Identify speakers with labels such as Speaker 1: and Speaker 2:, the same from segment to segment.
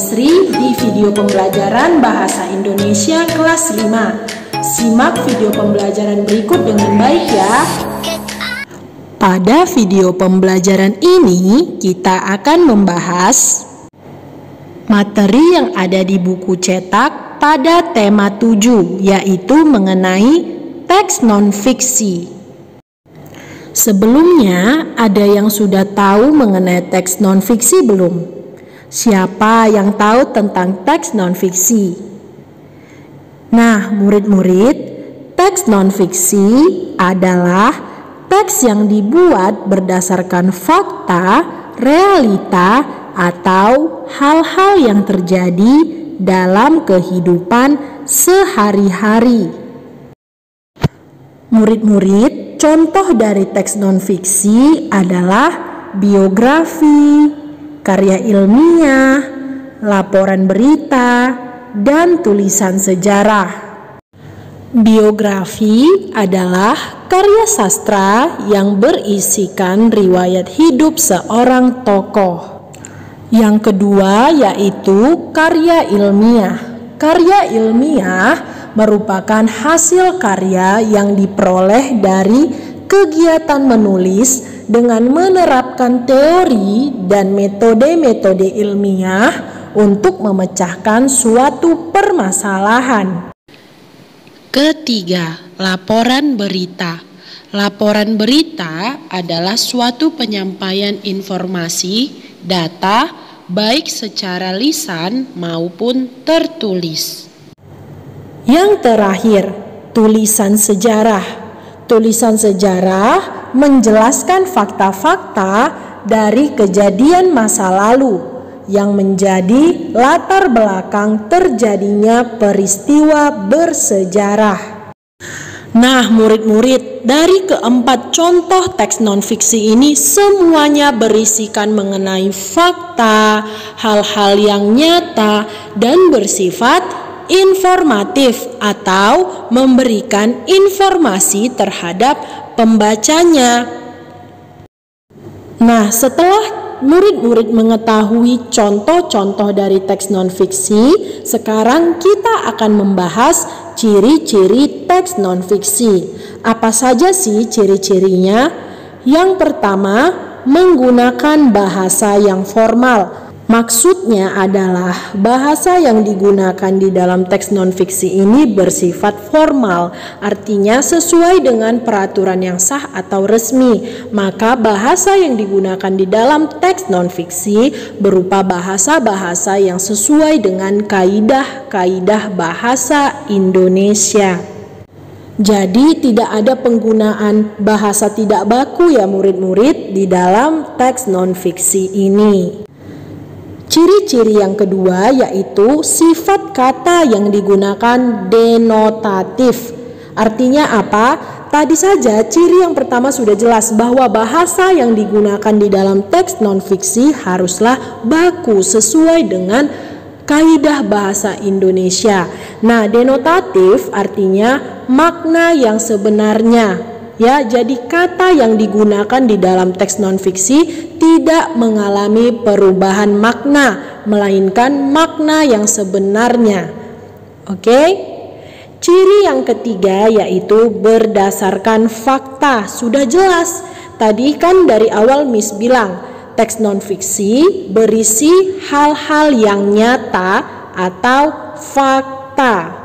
Speaker 1: Sri di video pembelajaran Bahasa Indonesia kelas 5. Simak video pembelajaran berikut dengan baik ya. Pada video pembelajaran ini kita akan membahas materi yang ada di buku cetak pada tema 7, yaitu mengenai teks non-fiksi. Sebelumnya, ada yang sudah tahu mengenai teks non-fiksi belum? Siapa yang tahu tentang teks non-fiksi? Nah, murid-murid, teks non-fiksi adalah teks yang dibuat berdasarkan fakta, realita, atau hal-hal yang terjadi dalam kehidupan sehari-hari. Murid-murid, contoh dari teks non-fiksi adalah biografi, karya ilmiah, laporan berita, dan tulisan sejarah. Biografi adalah karya sastra yang berisikan riwayat hidup seorang tokoh. Yang kedua yaitu karya ilmiah. Karya ilmiah merupakan hasil karya yang diperoleh dari kegiatan menulis dengan menerapkan teori dan metode-metode ilmiah untuk memecahkan suatu permasalahan. Ketiga, laporan berita. Laporan berita adalah suatu penyampaian informasi, data, baik secara lisan maupun tertulis. Yang terakhir, tulisan sejarah. Tulisan sejarah menjelaskan fakta-fakta dari kejadian masa lalu yang menjadi latar belakang terjadinya peristiwa bersejarah. Nah, murid-murid, dari keempat contoh teks non-fiksi ini semuanya berisikan mengenai fakta, hal-hal yang nyata, dan bersifat informatif atau memberikan informasi terhadap pembacanya. Nah, setelah murid-murid mengetahui contoh-contoh dari teks non-fiksi, sekarang kita akan membahas ciri-ciri teks non-fiksi. Apa saja sih ciri-cirinya? Yang pertama, menggunakan bahasa yang formal. Maksudnya adalah bahasa yang digunakan di dalam teks non-fiksi ini bersifat formal, artinya sesuai dengan peraturan yang sah atau resmi. Maka bahasa yang digunakan di dalam teks non-fiksi berupa bahasa-bahasa yang sesuai dengan kaidah-kaidah bahasa Indonesia. Jadi tidak ada penggunaan bahasa tidak baku ya murid-murid di dalam teks non-fiksi ini. Ciri-ciri yang kedua yaitu sifat kata yang digunakan denotatif. Artinya apa? Tadi saja ciri yang pertama sudah jelas bahwa bahasa yang digunakan di dalam teks non-fiksi haruslah baku sesuai dengan kaidah bahasa Indonesia. Nah, denotatif artinya makna yang sebenarnya. Ya, jadi kata yang digunakan di dalam teks non-fiksi tidak mengalami perubahan makna, melainkan makna yang sebenarnya. Oke? Ciri yang ketiga yaitu berdasarkan fakta. Sudah jelas. Tadi kan dari awal Miss bilang, teks non-fiksi berisi hal-hal yang nyata atau fakta.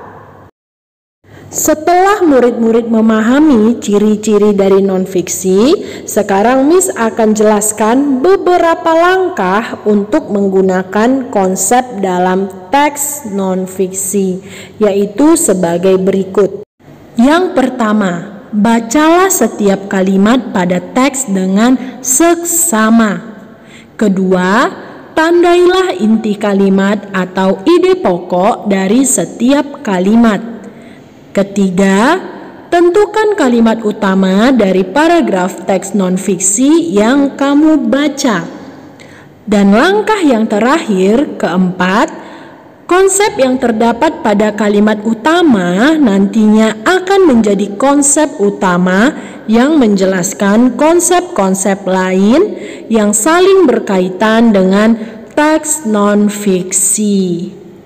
Speaker 1: Setelah murid-murid memahami ciri-ciri dari non-fiksi, sekarang Miss akan jelaskan beberapa langkah untuk menggunakan konsep dalam teks non-fiksi, yaitu sebagai berikut. Yang pertama, bacalah setiap kalimat pada teks dengan seksama. Kedua, tandailah inti kalimat atau ide pokok dari setiap kalimat. Ketiga, tentukan kalimat utama dari paragraf teks non-fiksi yang kamu baca. Dan langkah yang terakhir, keempat, konsep yang terdapat pada kalimat utama nantinya akan menjadi konsep utama yang menjelaskan konsep-konsep lain yang saling berkaitan dengan teks non-fiksi.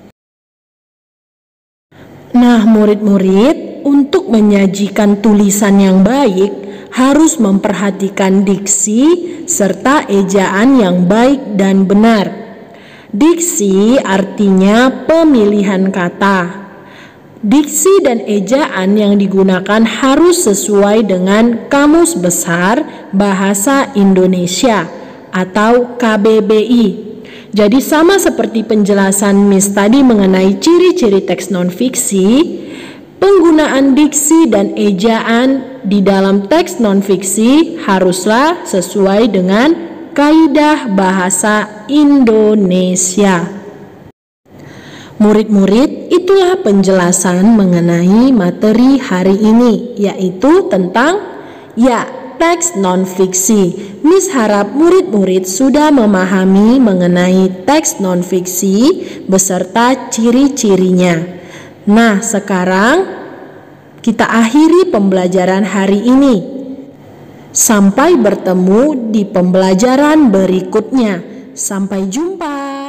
Speaker 1: Nah, murid-murid, untuk menyajikan tulisan yang baik harus memperhatikan diksi serta ejaan yang baik dan benar. Diksi artinya pemilihan kata. Diksi dan ejaan yang digunakan harus sesuai dengan Kamus Besar Bahasa Indonesia atau KBBI. Jadi sama seperti penjelasan Miss tadi mengenai ciri-ciri teks non-fiksi, penggunaan diksi dan ejaan di dalam teks non-fiksi haruslah sesuai dengan kaidah bahasa Indonesia. Murid-murid, itulah penjelasan mengenai materi hari ini, yaitu tentang teks non-fiksi. Miss harap murid-murid sudah memahami mengenai teks non-fiksi beserta ciri-cirinya. Nah, sekarang kita akhiri pembelajaran hari ini. Sampai bertemu di pembelajaran berikutnya. Sampai jumpa.